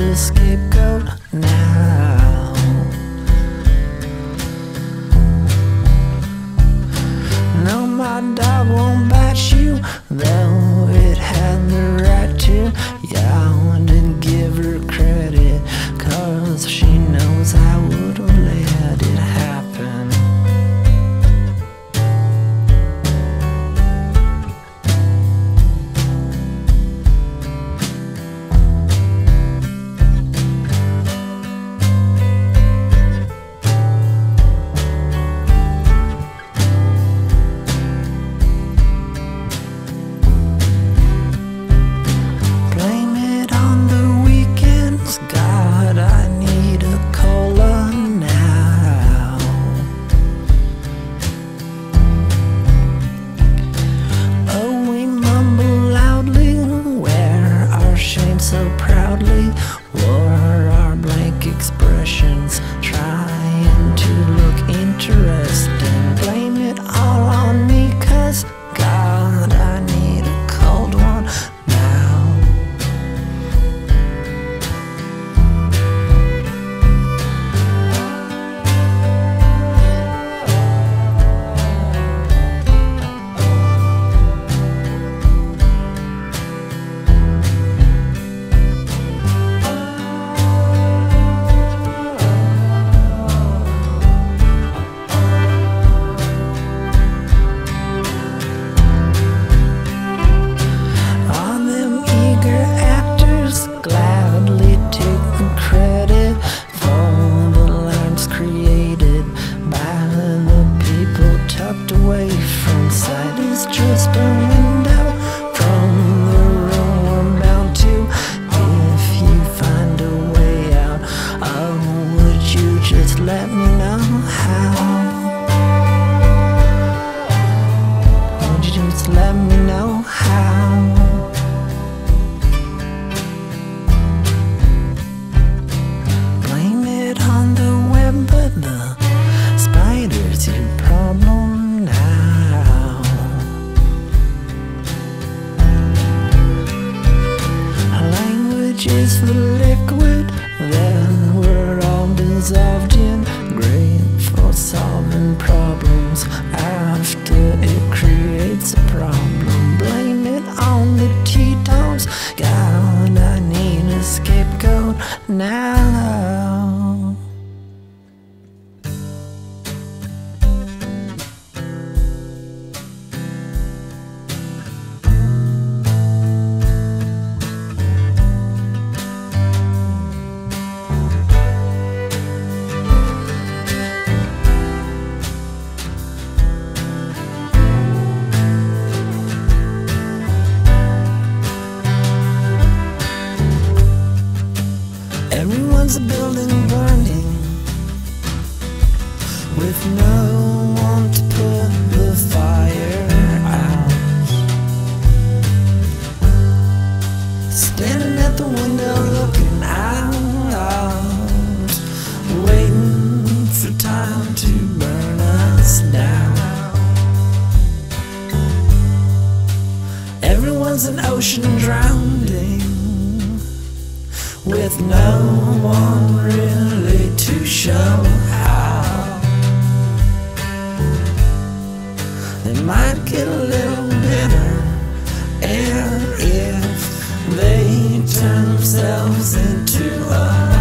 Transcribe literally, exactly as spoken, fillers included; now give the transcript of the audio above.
a scapegoat now. No, my dog won't bite you, though it had the right to. Yeah, I didn't give her credit, cause she knows I would've let it happen. So proudly wore our blank expressions, trying to look interesting. Blame it all on me, cause God, I need a cold one now. Gladly take the credit for the lines created by the people tucked away from sight. It's just a window from the room we're bound to. If you find a way out, oh, would you just let me know how? Would you just let me know how? But the spider's your problem now. Language is the liquid that we're all dissolved in, great for solving problems after it creates a problem. Blame it on the Tetons. God, I need a scapegoat now. Everyone's a building burning with no one to put the fire out. Standing at the window looking out, waiting for time to burn us down. Everyone's an ocean drowning with no one really to show how. They might get a little bitter if they turn themselves into a